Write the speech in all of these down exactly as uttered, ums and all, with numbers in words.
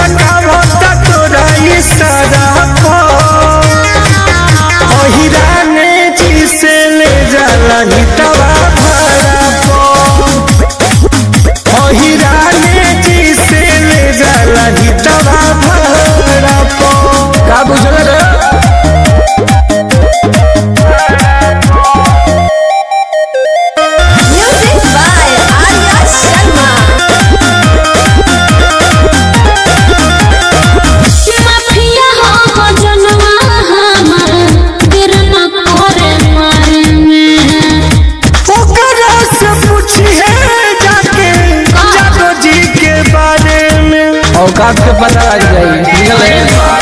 चमकावता तोरा इशारा हिराने जी से ले जाला हितवा भरा पो हिराने जी से ले जाला हितवा भरा पो का बुझल रे औकात के पता लग जाइए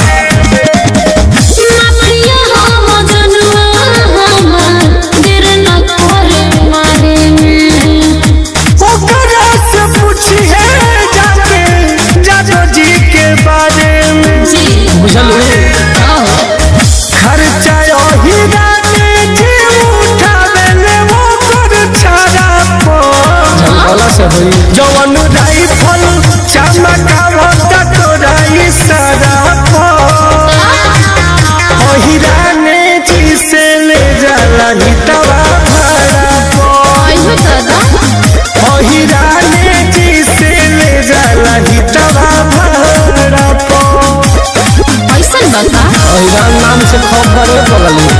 जवन राइफल चमकावता तोरा इशारा हिराने जी से ले जाला हितवा भरा पो हिराने जी से ले जाला हितवा भरा पो ऐसन बता हिरान नाम से खबर पगली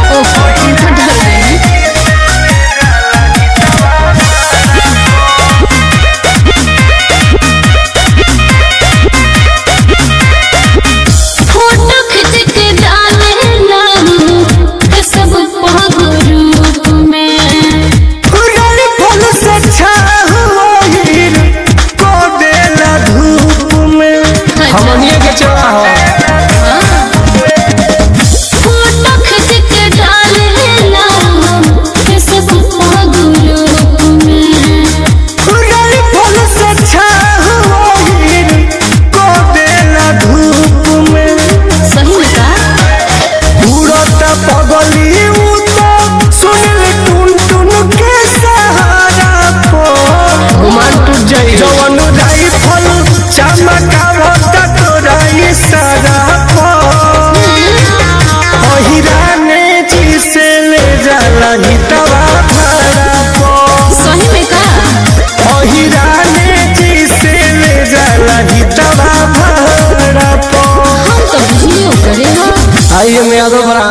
चमकावता तोरा इशारा हिराने जी से ले जाला हितवा भरा पो सही में का हिराने जी से ले जाला हितवा भरा पो हम तो बुझियो करे हो आइए मैं यादव